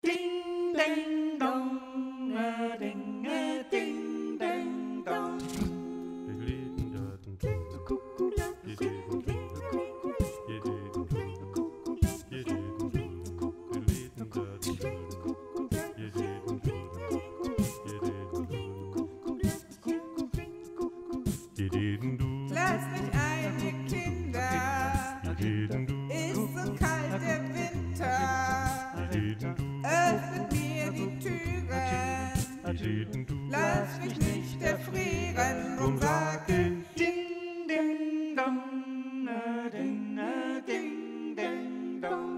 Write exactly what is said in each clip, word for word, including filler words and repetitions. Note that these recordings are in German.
Ding, ding, dong, a ding, a ding, ding, dong. Lasst mich ein, ihr Kinder, ist so kalt der Winter. Öffnet mir die Türen, lasst mich nicht erfrieren. Drum sag ich Ding, ding, dong, a ding, a ding, ding, dong.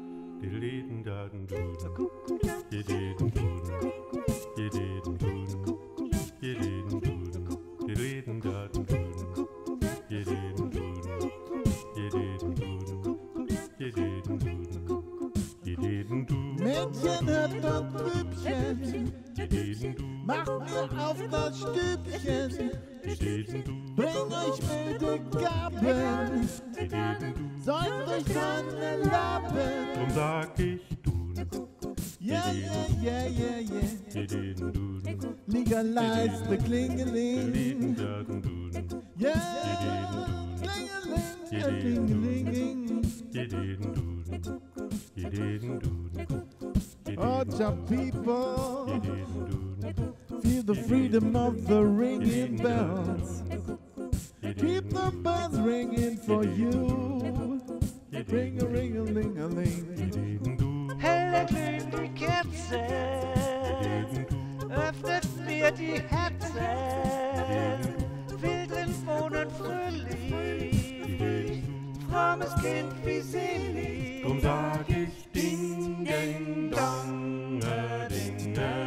Mädchen, hört doch Bübchen, macht mir auf das Stübchen, bring euch milde Gaben, säuft euch seine Lappen. Drum sag ich du, Yeah, yeah, yeah, yeah, yeah. Legalize the klingeling. Yeah, klingeling, klingeling. Oh, job people, feel the freedom of the ringing bells. Keep the bells ringing for you. Ring a ring a ling a ling. Helle glühen die Kerzen, öffnet mir die Herzen, will drin wohnen fröhlich, frommes Kind wie selig. Drum sag ich Ding, Ding, Dong, a Ding, a